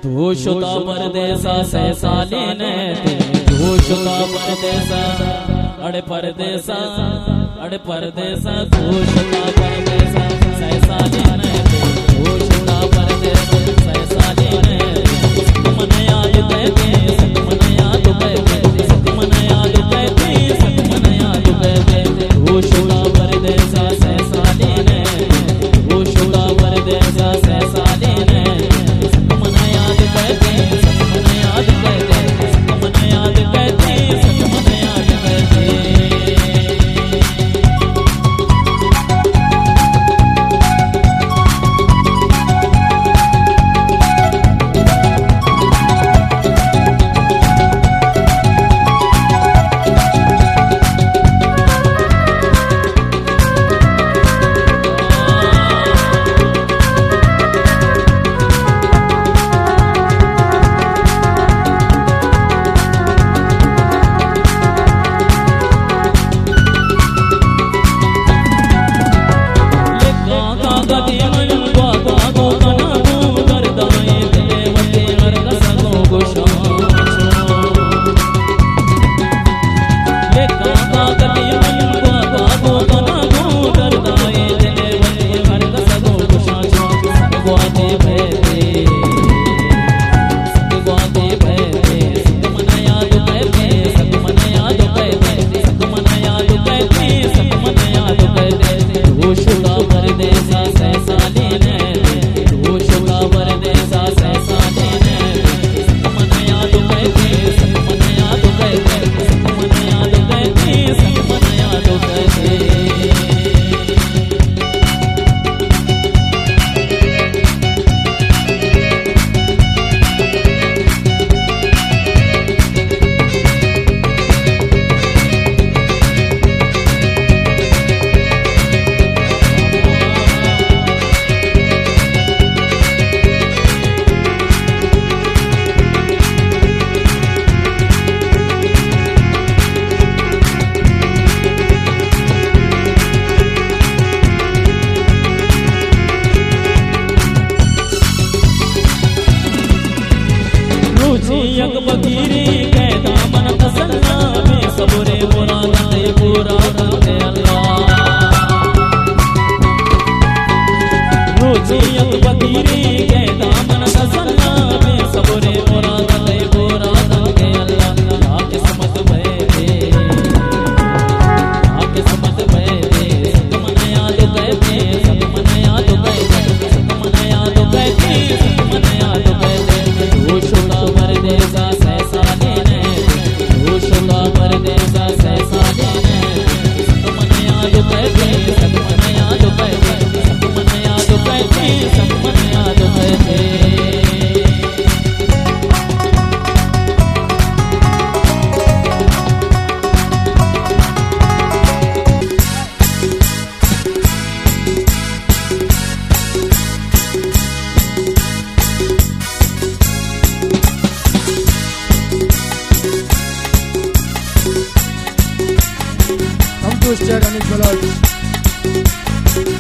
धूषुता परदेसा सहसालीन धूषुता परदेसा अड़े परदेसा धूषुता परदेसा सहसालीन धूषुता परदेसा सहसालीन मन याद कहते मन याद कहते मन याद कहते मन याद कहते धूषुता परदेसा सहसालीन धूषुता परदेसा सहसालीन बकीरी के दामन तसन्ना में सबरे मुराद पूरा करते अल्लाह रोजियत बकीरी के दामन तसन्ना में सबरे मुराद पूरा करते अल्लाह आके समझ बैठे आके समझ बैठे सब मन याद कहते सब मन याद कहते सब मन याद कहते सब मन याद कहते धूषुता परदेसा सहसालीन धूषुता परदेसा सहसालीन सब मन याद कहते सब मन याद कहते सब मन याद कहते सब मन याद कहते Geniş Beloş.